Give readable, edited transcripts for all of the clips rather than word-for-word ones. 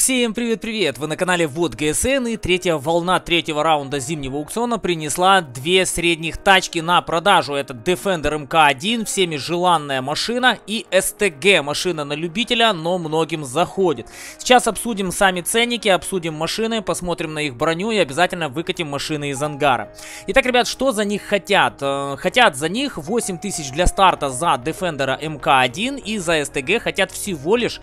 Всем привет-привет! Вы на канале Вот ГСН, и третья волна третьего раунда зимнего аукциона принесла две средних тачки на продажу. Это Defender MK1, всеми желанная машина, и STG, машина на любителя, но многим заходит. Сейчас обсудим сами ценники, обсудим машины, посмотрим на их броню и обязательно выкатим машины из ангара. Итак, ребят, что за них хотят? Хотят за них 8000 для старта за Defender MK1, и за STG хотят всего лишь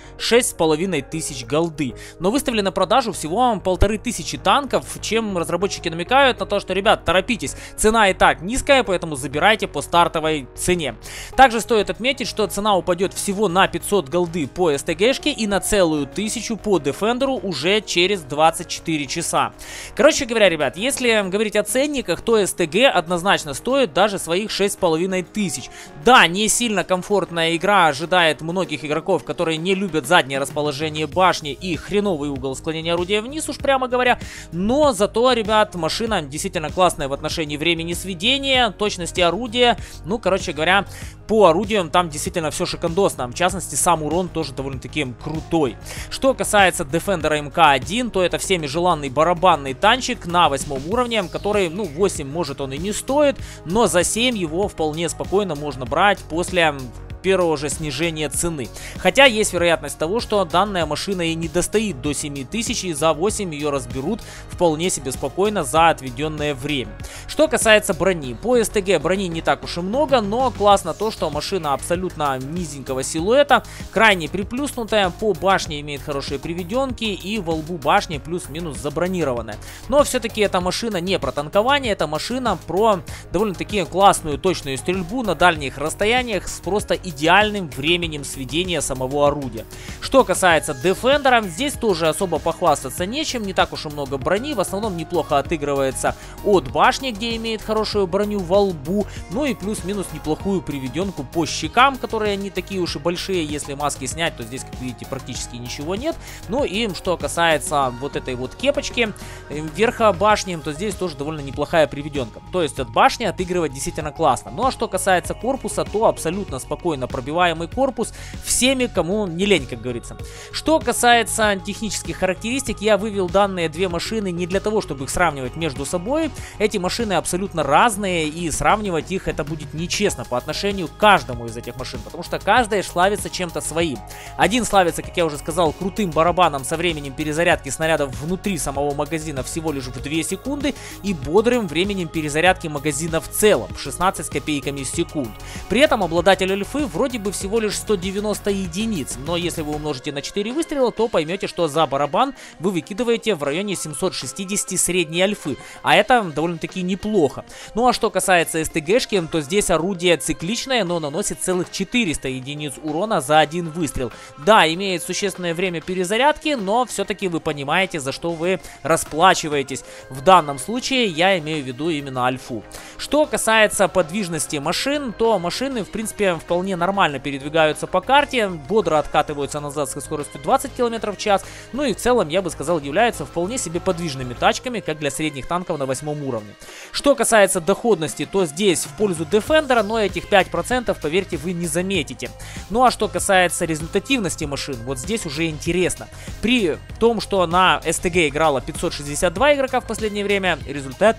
6500 голды. Но выставили на продажу всего 1500 танков, чем разработчики намекают на то, что, ребят, торопитесь, цена и так низкая, поэтому забирайте по стартовой цене. Также стоит отметить, что цена упадет всего на 500 голды по STG-шке и на целую 1000 по Defender уже через 24 часа. Короче говоря, ребят, если говорить о ценниках, то STG однозначно стоит даже своих 6500. Да, не сильно комфортная игра ожидает многих игроков, которые не любят заднее расположение башни и хреновый угол склонения орудия вниз, уж прямо говоря. Но зато, ребят, машина действительно классная в отношении времени сведения, точности орудия. Ну, короче говоря, по орудиям там действительно все шикандосно. В частности, сам урон тоже довольно-таки крутой. Что касается Defender MK1, то это всеми желанный барабанный танчик на 8 уровне, который, ну, 8 может он и не стоит, но за 7 его вполне спокойно можно брать после первого же снижения цены. Хотя есть вероятность того, что данная машина и не достоит до 7000, и за 8 ее разберут вполне себе спокойно за отведенное время. Что касается брони, по СТГ брони не так уж и много, но классно то, что машина абсолютно низенького силуэта, крайне приплюснутая, по башне имеет хорошие приведенки и во лбу башни плюс-минус забронированная. Но все-таки эта машина не про танкование, это машина про довольно-таки классную точную стрельбу на дальних расстояниях с просто идеальным временем сведения самого орудия. Что касается Defender, здесь тоже особо похвастаться нечем, не так уж и много брони, в основном неплохо отыгрывается от башни, где имеет хорошую броню во лбу, ну и плюс-минус неплохую приведенку по щекам, которые не такие уж и большие, если маски снять, то здесь, как видите, практически ничего нет. Ну и что касается вот этой вот кепочки верха башни, то здесь тоже довольно неплохая приведенка. То есть от башни отыгрывать действительно классно. Ну а что касается корпуса, то абсолютно спокойно пробиваемый корпус всеми, кому не лень, как говорится. Что касается технических характеристик, я вывел данные две машины не для того, чтобы их сравнивать между собой. Эти машины абсолютно разные, и сравнивать их это будет нечестно по отношению к каждому из этих машин, потому что каждая славится чем-то своим. Один славится, как я уже сказал, крутым барабаном со временем перезарядки снарядов внутри самого магазина всего лишь в 2 секунды и бодрым временем перезарядки магазина в целом 16 с копейками секунд. При этом обладатель альфы вроде бы всего лишь 190 единиц, но если вы умножите на 4 выстрела, то поймете, что за барабан вы выкидываете в районе 760 средней альфы, а это довольно-таки неплохо. Ну а что касается СТГшки, то здесь орудие цикличное, но наносит целых 400 единиц урона за один выстрел. Да, имеет существенное время перезарядки, но все-таки вы понимаете, за что вы расплачиваетесь. В данном случае я имею в виду именно альфу. Что касается подвижности машин, то машины, в принципе, вполне нормально передвигаются по карте, бодро откатываются назад со скоростью 20 км в час, ну и в целом, я бы сказал, являются вполне себе подвижными тачками, как для средних танков на 8 уровне. Что касается доходности, то здесь в пользу Defender, но этих 5%, поверьте, вы не заметите. Ну а что касается результативности машин, вот здесь уже интересно. При том, что на STG играло 562 игрока в последнее время, результат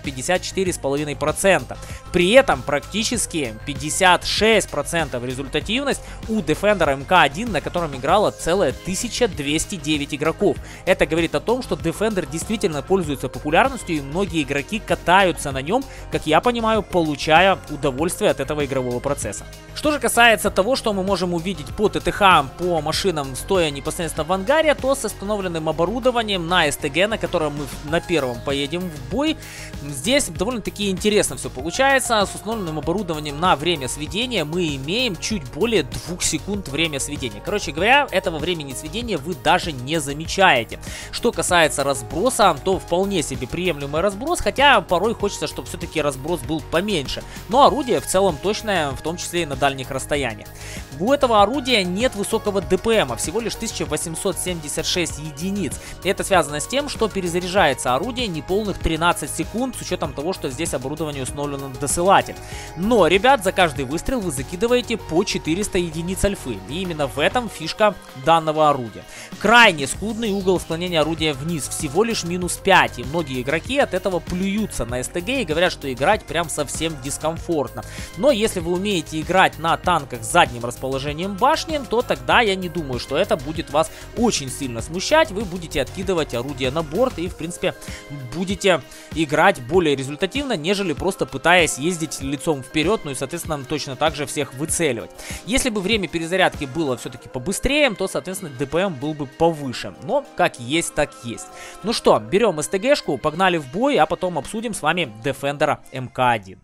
54,5%. При этом практически 56% результативность у Defender MK1, на котором играло целая 1209 игроков. Это говорит о том, что Defender действительно пользуется популярностью, и многие игроки катаются на нем, как я понимаю, получая удовольствие от этого игрового процесса. Что же касается того, что мы можем увидеть по ТТХ, по машинам, стоя непосредственно в ангаре, то с установленным оборудованием на STG, на котором мы на первом поедем в бой, здесь довольно-таки интересно все получается. С установленным оборудованием на время сведения мы имеем чуть более 2 секунд время сведения. Короче говоря, этого времени сведения вы даже не замечаете. Что касается разброса, то вполне себе приемлемый разброс, хотя порой хочется, чтобы все-таки разброс был поменьше. Но орудие в целом точное, в том числе и на дальних расстояниях. У этого орудия нет высокого ДПМ. ДПМа, всего лишь 1876 единиц. Это связано с тем, что перезаряжается орудие неполных 13 секунд, с учетом того, что здесь оборудование установлено на досылатель. Но, ребят, за каждый выстрел вы закидываете по 400 единиц альфы. И именно в этом фишка данного орудия. Крайне скудный угол склонения орудия вниз, всего лишь минус 5. И многие игроки от этого плюются на СТГ и говорят, что играть прям совсем дискомфортно. Но если вы умеете играть на танках с задним расположением башни, то тогда я не думаю, что это будет вас очень сильно смущать. Вы будете откидывать орудие на борт и, в принципе, будете играть более результативно, нежели просто пытаясь ездить лицом вперед, ну и, соответственно, точно так же всех выцеливать. Если бы время перезарядки было все-таки побыстрее, то, соответственно, ДПМ был бы повыше. Но как есть, так есть. Ну что, берем СТГшку, погнали в бой, а потом обсудим с вами Defender МК-1.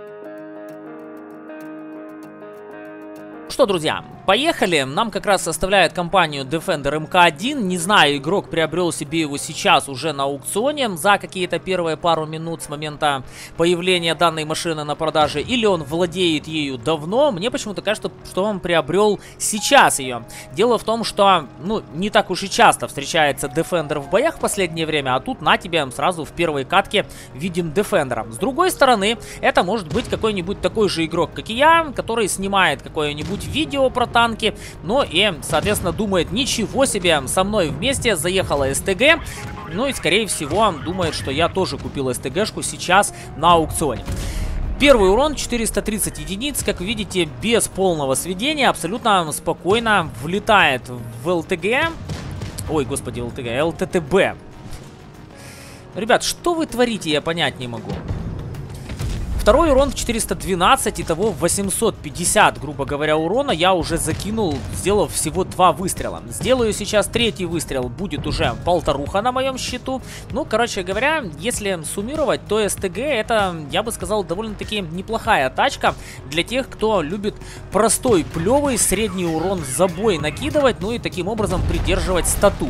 Что, друзья, поехали. Нам как раз составляет компанию Defender МК-1. Не знаю, игрок приобрел себе его сейчас уже на аукционе за какие-то первые пару минут с момента появления данной машины на продаже, или он владеет ею давно. Мне почему-то кажется, что он приобрел сейчас ее. Дело в том, что, ну, не так уж и часто встречается Defender в боях в последнее время, а тут на тебе сразу в первой катке видим Defender. С другой стороны, это может быть какой-нибудь такой же игрок, как и я, который снимает какое-нибудь видео про танки, но и, соответственно, думает: ничего себе, со мной вместе заехала СТГ, ну и, скорее всего, думает, что я тоже купил СТГшку сейчас на аукционе. Первый урон 430 единиц, как вы видите, без полного сведения, абсолютно спокойно влетает в ЛТГ, ой, господи, ЛТГ, ЛТТБ. Ребят, что вы творите, я понять не могу. Второй урон в 412, итого 850, грубо говоря, урона я уже закинул, сделав всего 2 выстрела. Сделаю сейчас третий выстрел, будет уже 1500 на моем счету. Ну, короче говоря, если суммировать, то СТГ это, я бы сказал, довольно-таки неплохая тачка для тех, кто любит простой, плевый, средний урон за бой накидывать, ну и таким образом придерживать стату.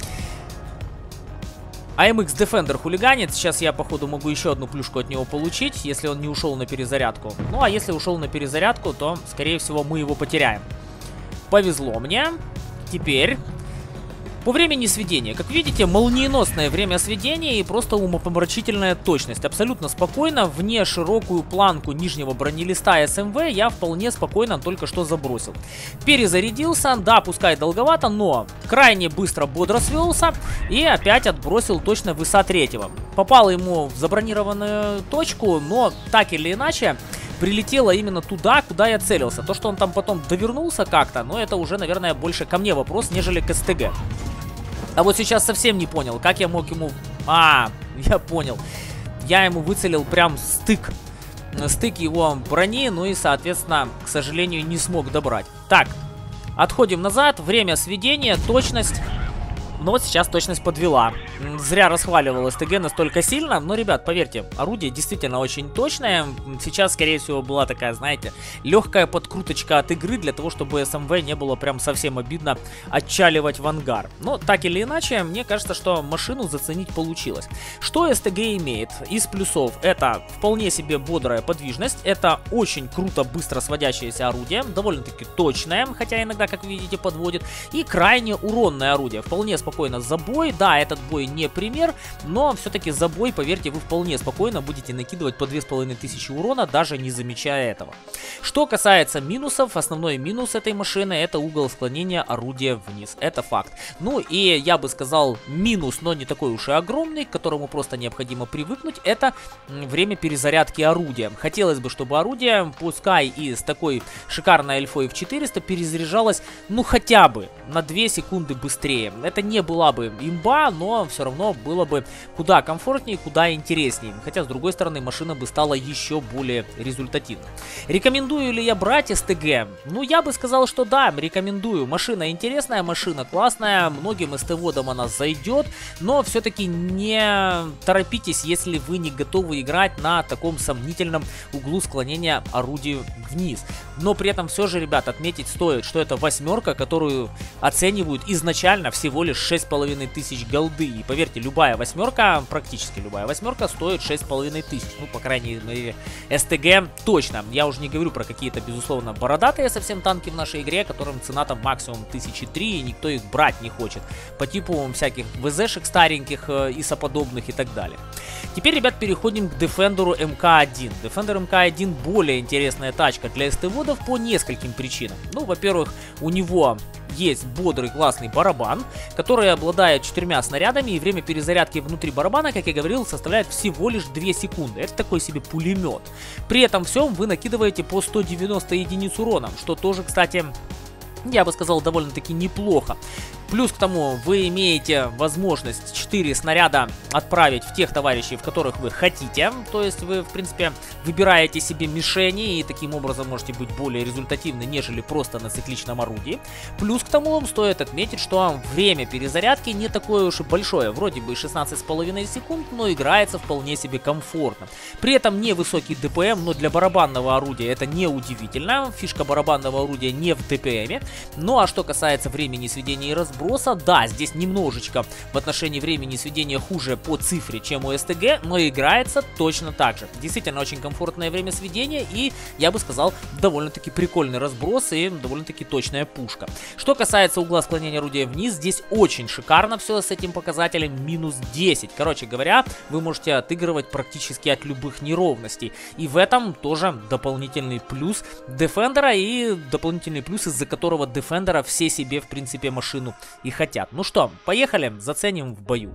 AMX Defender хулиганит. Сейчас я, походу, могу еще одну плюшку от него получить, если он не ушел на перезарядку. Ну, а если ушел на перезарядку, то, скорее всего, мы его потеряем. Повезло мне. Теперь по времени сведения. Как видите, молниеносное время сведения и просто умопомрачительная точность. Абсолютно спокойно, вне широкую планку нижнего бронелиста СМВ я вполне спокойно только что забросил. Перезарядился, да, пускай долговато, но крайне быстро, бодро свелся и опять отбросил точно в ИСа 3-го. Попал ему в забронированную точку, но так или иначе прилетело именно туда, куда я целился. То, что он там потом довернулся как-то, но это уже, наверное, больше ко мне вопрос, нежели к СТГ. А вот сейчас совсем не понял, как я мог ему... А, я понял. Я ему выцелил прям стык. Стык его брони, ну и, соответственно, к сожалению, не смог добрать. Так, отходим назад. Время сведения, точность... Но вот сейчас точность подвела. Зря расхваливал СТГ настолько сильно. Но, ребят, поверьте, орудие действительно очень точное. Сейчас, скорее всего, была такая, знаете, легкая подкруточка от игры, для того, чтобы СМВ не было прям совсем обидно отчаливать в ангар. Но, так или иначе, мне кажется, что машину заценить получилось. Что СТГ имеет из плюсов? Это вполне себе бодрая подвижность. Это очень круто, быстро сводящееся орудие. Довольно-таки точное, хотя иногда, как видите, подводит. И крайне уронное орудие. Вполне спокойно за бой. Да, этот бой не пример, но все-таки за бой, поверьте, вы вполне спокойно будете накидывать по 2500 урона, даже не замечая этого. Что касается минусов, основной минус этой машины — это угол склонения орудия вниз. Это факт. Ну и я бы сказал минус, но не такой уж и огромный, к которому просто необходимо привыкнуть, это время перезарядки орудия. Хотелось бы, чтобы орудие, пускай и с такой шикарной альфой в 400, перезаряжалось, ну, хотя бы на 2 секунды быстрее. Это не была бы имба, но все равно было бы куда комфортнее, куда интереснее. Хотя, с другой стороны, машина бы стала еще более результативной. Рекомендую ли я брать СТГ? Ну, я бы сказал, что да, рекомендую. Машина интересная, машина классная, многим СТ-водам она зайдет, но все-таки не торопитесь, если вы не готовы играть на таком сомнительном углу склонения орудия вниз. Но при этом все же, ребят, отметить стоит, что это восьмерка, которую оценивают изначально всего лишь 6500 голды. И поверьте, любая восьмерка, практически любая восьмерка стоит 6500. Ну, по крайней мере, СТГ точно. Я уже не говорю про какие-то, безусловно, бородатые совсем танки в нашей игре, которым цена там максимум 1003, и никто их брать не хочет. По типу всяких ВЗшек стареньких, ИСа-подобных и так далее. Теперь, ребят, переходим к Defender МК-1. Defender МК-1 более интересная тачка для СТ-водов по нескольким причинам. Ну, во-первых, у него есть бодрый классный барабан, который обладает 4 снарядами, и время перезарядки внутри барабана, как я говорил, составляет всего лишь 2 секунды. Это такой себе пулемет. При этом всем вы накидываете по 190 единиц урона, что тоже, кстати, я бы сказал, довольно-таки неплохо. Плюс к тому, вы имеете возможность 4 снаряда отправить в тех товарищей, в которых вы хотите. То есть вы, в принципе, выбираете себе мишени и таким образом можете быть более результативны, нежели просто на цикличном орудии. Плюс к тому, стоит отметить, что время перезарядки не такое уж и большое. Вроде бы 16,5 секунд, но играется вполне себе комфортно. При этом невысокий ДПМ, но для барабанного орудия это не удивительно. Фишка барабанного орудия не в ДПМе. Ну а что касается времени сведения и разброса, да, здесь немножечко в отношении времени сведения хуже по цифре, чем у СТГ, но играется точно так же. Действительно очень комфортное время сведения и, я бы сказал, довольно-таки прикольный разброс и довольно-таки точная пушка. Что касается угла склонения орудия вниз, здесь очень шикарно все с этим показателем, минус 10. Короче говоря, вы можете отыгрывать практически от любых неровностей. И в этом тоже дополнительный плюс Defender и дополнительный плюс, из-за которого Defender все себе, в принципе, машину и хотят. Ну что, поехали, заценим в бою.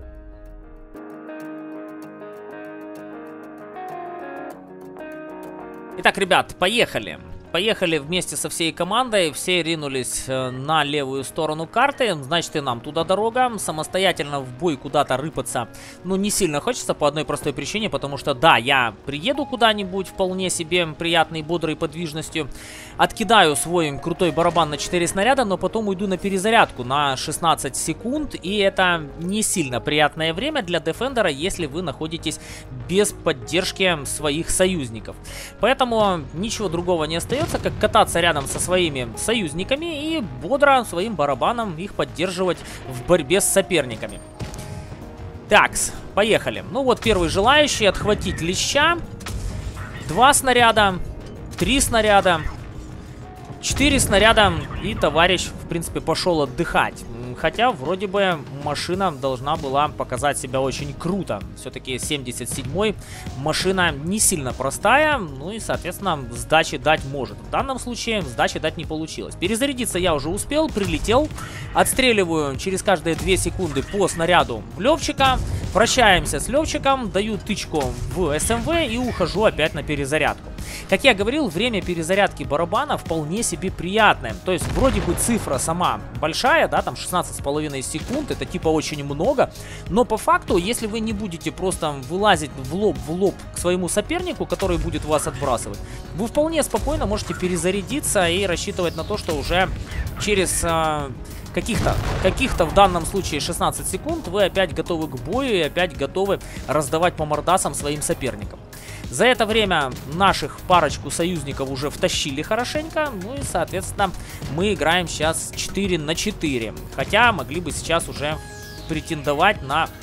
Итак, ребят, поехали. Поехали вместе со всей командой, все ринулись на левую сторону карты, значит и нам туда дорога. Самостоятельно в бой куда-то рыпаться, ну, не сильно хочется по одной простой причине, потому что, да, я приеду куда-нибудь вполне себе приятной, бодрой подвижностью, откидаю свой крутой барабан на 4 снаряда, но потом уйду на перезарядку на 16 секунд, и это не сильно приятное время для Defender, если вы находитесь без поддержки своих союзников. Поэтому ничего другого не остается, как кататься рядом со своими союзниками и бодро своим барабаном их поддерживать в борьбе с соперниками. Такс, поехали. Ну вот первый желающий отхватить леща. 2 снаряда, 3 снаряда, 4 снаряда, и товарищ, в принципе, пошел отдыхать. Хотя, вроде бы, машина должна была показать себя очень круто. Все-таки 77-й машина не сильно простая, ну и, соответственно, сдачи дать может. В данном случае сдачи дать не получилось. Перезарядиться я уже успел, прилетел. Отстреливаю через каждые 2 секунды по снаряду Левчика. Прощаемся с Левчиком, даю тычку в СМВ и ухожу опять на перезарядку. Как я говорил, время перезарядки барабана вполне себе приятное. То есть, вроде бы цифра сама большая, да, там 16,5 секунд, это типа очень много. Но по факту, если вы не будете просто вылазить в лоб к своему сопернику, который будет вас отбрасывать, вы вполне спокойно можете перезарядиться и рассчитывать на то, что уже через каких-то в данном случае 16 секунд вы опять готовы к бою и опять готовы раздавать по мордасам своим соперникам. За это время наших парочку союзников уже втащили хорошенько, ну и, соответственно, мы играем сейчас 4 на 4. Хотя могли бы сейчас уже претендовать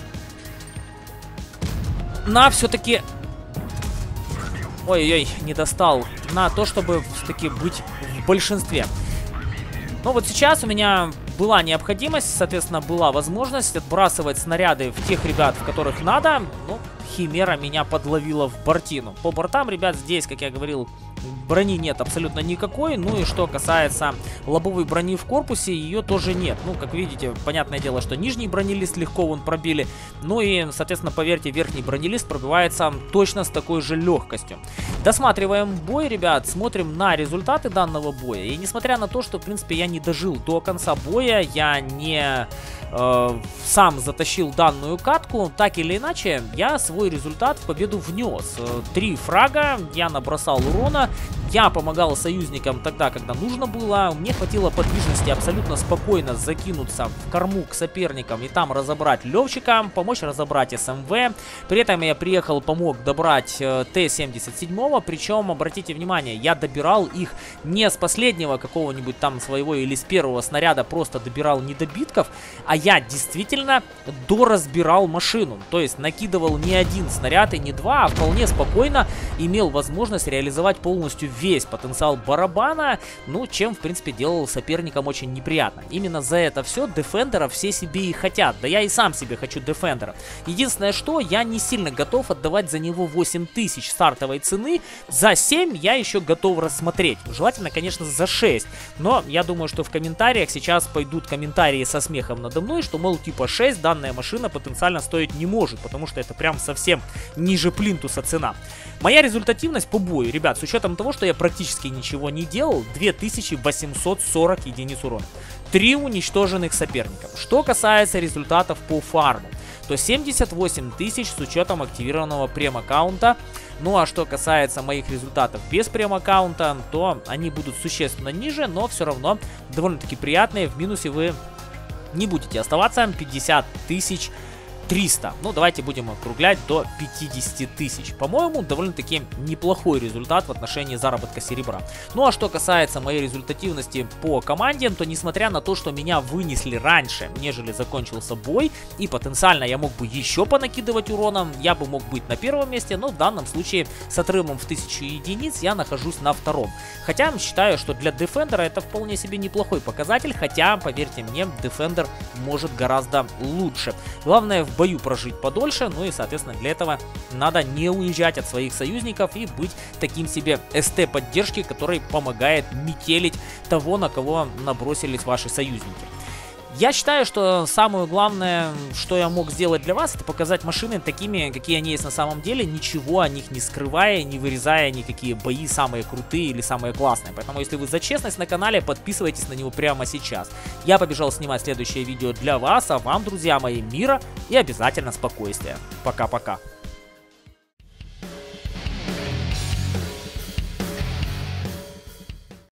на все-таки... Ой-ой-ой, не достал. На то, чтобы все-таки быть в большинстве. Но вот сейчас у меня была необходимость, соответственно, была возможность отбрасывать снаряды в тех ребят, в которых надо. Ну, Химера меня подловила в бортину. По бортам, ребят, здесь, как я говорил, брони нет абсолютно никакой. Ну и что касается лобовой брони в корпусе, ее тоже нет. Ну, как видите, понятное дело, что нижний бронелист легко вон пробили. Ну и, соответственно, поверьте, верхний бронелист пробивается точно с такой же легкостью. Досматриваем бой, ребят, смотрим на результаты данного боя. И несмотря на то, что, в принципе, я не дожил до конца боя, я не... сам затащил данную катку, так или иначе, я свой результат в победу внес. 3 фрага, я набросал урона, Я помогал союзникам тогда, когда нужно было. Мне хватило подвижности абсолютно спокойно закинуться в корму к соперникам и там разобрать Левчика, помочь разобрать СМВ. При этом я приехал, помог добрать Т-77, причем, обратите внимание, я добирал их не с последнего какого-нибудь там своего или с первого снаряда, просто добирал недобитков, а я действительно доразбирал машину. То есть накидывал не один снаряд и не два, а вполне спокойно имел возможность реализовать полностью весь потенциал барабана, ну, чем, в принципе, делал соперникам очень неприятно. Именно за это все Defender все себе и хотят. Да я и сам себе хочу Defender. Единственное, что я не сильно готов отдавать за него 8000 стартовой цены. За 7 я еще готов рассмотреть. Желательно, конечно, за 6. Но я думаю, что в комментариях сейчас пойдут комментарии со смехом надо мной, что, мол, типа 6 данная машина потенциально стоить не может, потому что это прям совсем ниже плинтуса цена. Моя результативность по бою, ребят, с учетом того, что я практически ничего не делал, 2840 единиц урона. 3 уничтоженных соперников. Что касается результатов по фарму, то 78 тысяч с учетом активированного прем-аккаунта. Ну а что касается моих результатов без прем-аккаунта, то они будут существенно ниже, но все равно довольно-таки приятные. В минусе вы не будете оставаться. 50 300. Ну, давайте будем округлять до 50 тысяч. По-моему, довольно-таки неплохой результат в отношении заработка серебра. Ну, а что касается моей результативности по команде, то несмотря на то, что меня вынесли раньше, нежели закончился бой, и потенциально я мог бы еще понакидывать урона, я бы мог быть на первом месте, но в данном случае с отрывом в 1000 единиц я нахожусь на втором. Хотя считаю, что для Defender это вполне себе неплохой показатель, хотя, поверьте мне, Defender может гораздо лучше. Главное в бою прожить подольше, ну и, соответственно, для этого надо не уезжать от своих союзников и быть таким себе СТ поддержки, который помогает метелить того, на кого набросились ваши союзники. Я считаю, что самое главное, что я мог сделать для вас, это показать машины такими, какие они есть на самом деле, ничего о них не скрывая, не вырезая никакие бои самые крутые или самые классные. Поэтому, если вы за честность на канале, подписывайтесь на него прямо сейчас. Я побежал снимать следующее видео для вас, а вам, друзья мои, мира и обязательно спокойствия. Пока-пока.